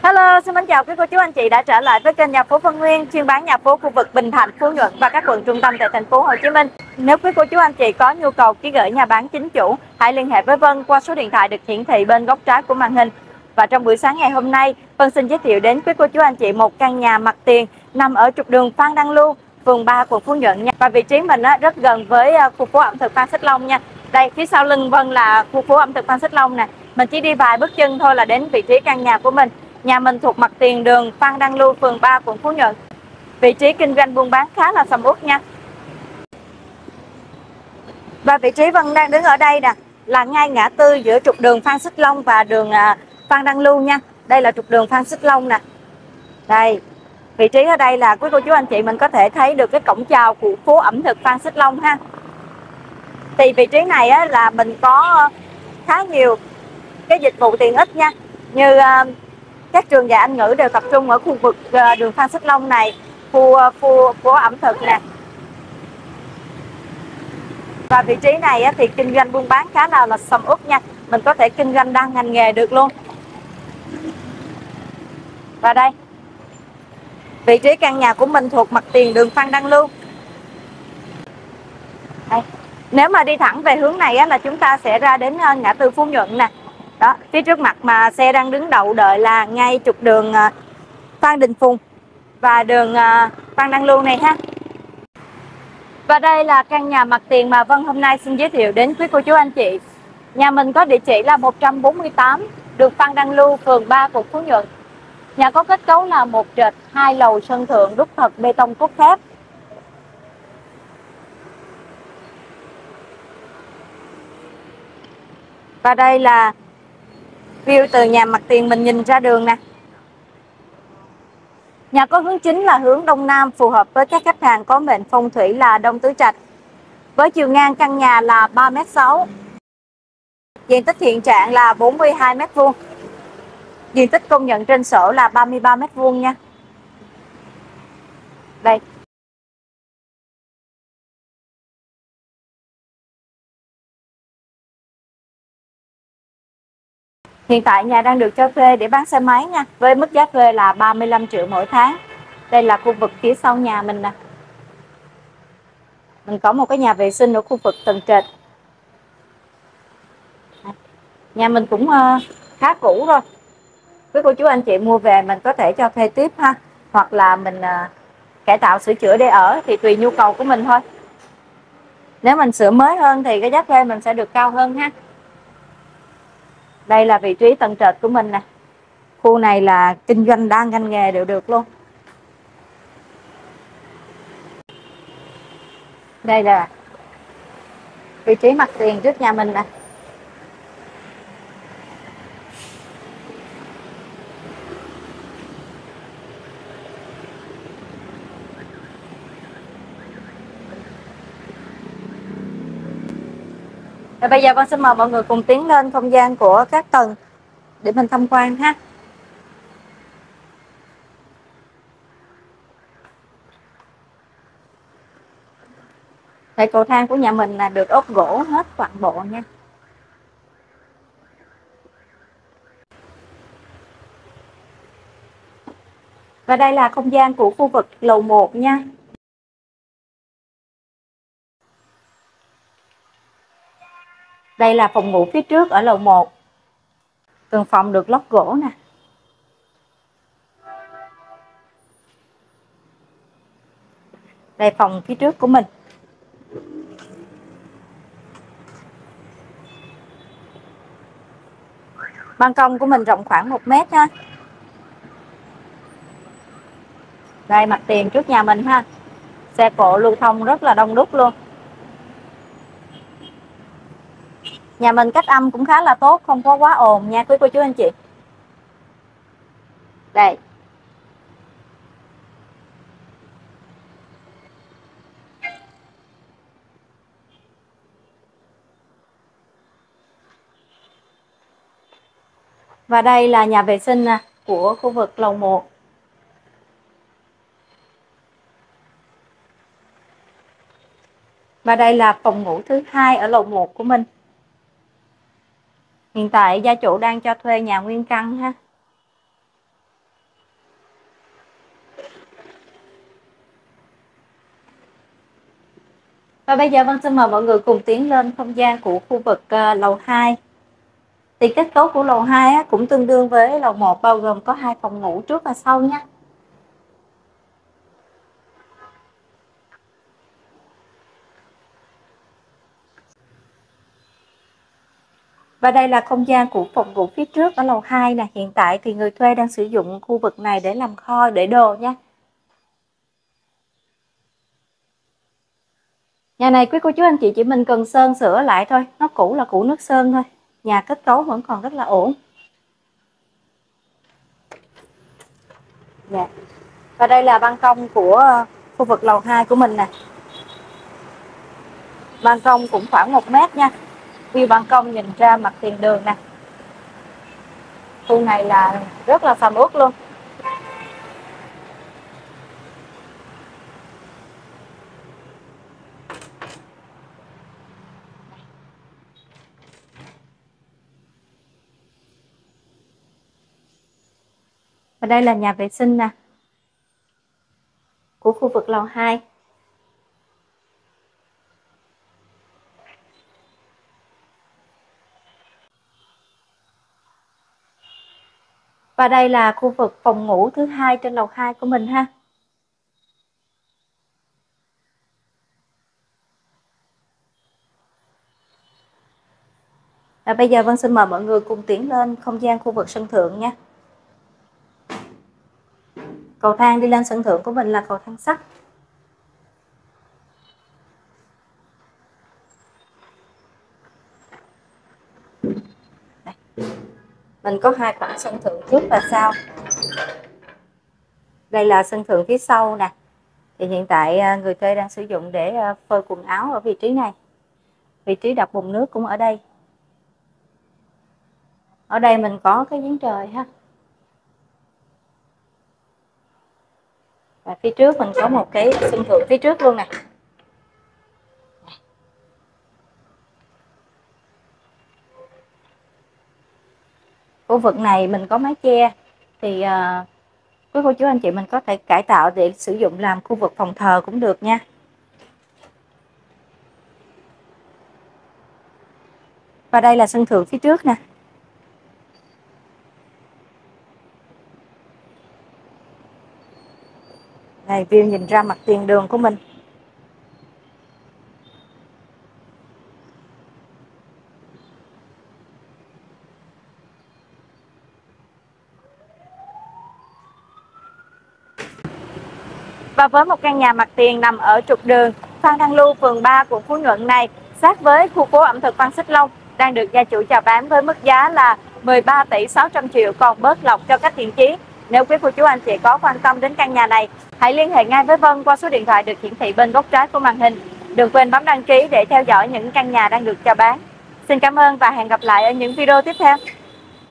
Hello, xin chào quý cô chú anh chị đã trở lại với kênh Nhà phố Vân Nguyên, chuyên bán nhà phố khu vực Bình Thạnh, Phú Nhuận và các quận trung tâm tại thành phố Hồ Chí Minh. Nếu quý cô chú anh chị có nhu cầu ký gửi nhà bán chính chủ, hãy liên hệ với Vân qua số điện thoại được hiển thị bên góc trái của màn hình. Và trong buổi sáng ngày hôm nay, Vân xin giới thiệu đến quý cô chú anh chị một căn nhà mặt tiền nằm ở trục đường Phan Đăng Lưu, phường 3, quận Phú Nhuận nha. Và vị trí mình rất gần với khu phố ẩm thực Phan Xích Long nha. Đây, phía sau lưng Vân là khu phố ẩm thực Phan Xích Long nè. Mình chỉ đi vài bước chân thôi là đến vị trí căn nhà của mình. Nhà mình thuộc mặt tiền đường Phan Đăng Lưu, phường 3, quận Phú Nhuận. Vị trí kinh doanh buôn bán khá là sầm uất nha. Và vị trí Vân đang đứng ở đây nè là ngay ngã tư giữa trục đường Phan Xích Long và đường Phan Đăng Lưu nha. Đây là trục đường Phan Xích Long nè. Đây, vị trí ở đây là quý cô chú anh chị mình có thể thấy được cái cổng chào của phố ẩm thực Phan Xích Long ha. Thì vị trí này là mình có khá nhiều cái dịch vụ tiện ích nha. Như các trường dạy Anh ngữ đều tập trung ở khu vực đường Phan Xích Long này, phố ẩm thực nè. Và vị trí này thì kinh doanh buôn bán khá là sầm uất nha. Mình có thể kinh doanh đa ngành nghề được luôn. Và đây, vị trí căn nhà của mình thuộc mặt tiền đường Phan Đăng Lưu. Đây. Nếu mà đi thẳng về hướng này là chúng ta sẽ ra đến ngã tư Phú Nhuận nè. Đó, phía trước mặt mà xe đang đứng đậu đợi là ngay trục đường Phan Đình Phùng và đường Phan Đăng Lưu này ha. Và đây là căn nhà mặt tiền mà Vân hôm nay xin giới thiệu đến quý cô chú anh chị. Nhà mình có địa chỉ là 148 đường Phan Đăng Lưu, phường 3, quận Phú Nhuận. Nhà có kết cấu là một trệt, 2 lầu sân thượng đúc thật bê tông cốt thép. Và đây là view từ nhà mặt tiền mình nhìn ra đường nè. Nhà có hướng chính là hướng Đông Nam, phù hợp với các khách hàng có mệnh phong thủy là Đông Tứ Trạch. Với chiều ngang căn nhà là 3,6 m. Diện tích hiện trạng là 42 m². Diện tích công nhận trên sổ là 33 m² nha. Đây. Hiện tại nhà đang được cho thuê để bán xe máy nha, với mức giá thuê là 35 triệu mỗi tháng. Đây là khu vực phía sau nhà mình nè. Mình có một cái nhà vệ sinh ở khu vực tầng trệt. Nhà mình cũng khá cũ rồi. Với cô chú anh chị mua về mình có thể cho thuê tiếp ha, hoặc là mình cải tạo sửa chữa để ở thì tùy nhu cầu của mình thôi. Nếu mình sửa mới hơn thì cái giá thuê mình sẽ được cao hơn ha. Đây là vị trí tầng trệt của mình nè. Khu này là kinh doanh đa ngành nghề đều được luôn. Đây là vị trí mặt tiền trước nhà mình nè. Và bây giờ con xin mời mọi người cùng tiến lên không gian của các tầng để mình tham quan ha. Đây, cầu thang của nhà mình là được ốp gỗ hết toàn bộ nha. Và đây là không gian của khu vực lầu 1 nha. Đây là phòng ngủ phía trước ở lầu 1. Tường phòng được lót gỗ nè. Đây phòng phía trước của mình. Ban công của mình rộng khoảng 1 mét ha. Đây mặt tiền trước nhà mình ha. Xe cộ lưu thông rất là đông đúc luôn. Nhà mình cách âm cũng khá là tốt, không có quá ồn nha quý cô chú anh chị. Đây. Và đây là nhà vệ sinh của khu vực lầu 1. Và đây là phòng ngủ thứ 2 ở lầu 1 của mình. Hiện tại gia chủ đang cho thuê nhà nguyên căn ha. Và bây giờ Vân xin mời mọi người cùng tiến lên không gian của khu vực lầu 2. Thì kết cấu của lầu 2 cũng tương đương với lầu 1, bao gồm có 2 phòng ngủ trước và sau nha. Và đây là không gian của phòng ngủ phía trước ở lầu 2 nè. Hiện tại thì người thuê đang sử dụng khu vực này để làm kho, để đồ nha. Nhà này quý cô chú anh chị mình cần sơn sửa lại thôi, nó cũ là cũ nước sơn thôi. Nhà kết cấu vẫn còn rất là ổn. Dạ. Và đây là ban công của khu vực lầu 2 của mình nè. Ban công cũng khoảng 1 mét nha. View ban công nhìn ra mặt tiền đường nè. Khu này là rất là sầm uất luôn. Và đây là nhà vệ sinh nè, của khu vực lầu 2. Và đây là khu vực phòng ngủ thứ 2 trên lầu 2 của mình ha. Và bây giờ Vân xin mời mọi người cùng tiến lên không gian khu vực sân thượng nha. Cầu thang đi lên sân thượng của mình là cầu thang sắt. Đây. Mình có 2 khoảng sân thượng trước và sau. Đây là sân thượng phía sau nè. Thì hiện tại người thuê đang sử dụng để phơi quần áo ở vị trí này. Vị trí đặt bồn nước cũng ở đây. Ở đây mình có cái giếng trời ha. Và phía trước mình có một cái sân thượng phía trước luôn nè. Khu vực này mình có mái che. Thì quý cô chú anh chị mình có thể cải tạo để sử dụng làm khu vực phòng thờ cũng được nha. Và đây là sân thượng phía trước nè. Này, view nhìn ra mặt tiền đường của mình. Và với một căn nhà mặt tiền nằm ở trục đường Phan Đăng Lưu, phường 3 quận Phú Nhuận này, sát với khu phố ẩm thực Phan Xích Long, đang được gia chủ chào bán với mức giá là 13 tỷ 600 triệu còn bớt lọc cho các thiện chí. Nếu quý cô chú anh chị có quan tâm đến căn nhà này, hãy liên hệ ngay với Vân qua số điện thoại được hiển thị bên góc trái của màn hình. Đừng quên bấm đăng ký để theo dõi những căn nhà đang được chào bán. Xin cảm ơn và hẹn gặp lại ở những video tiếp theo.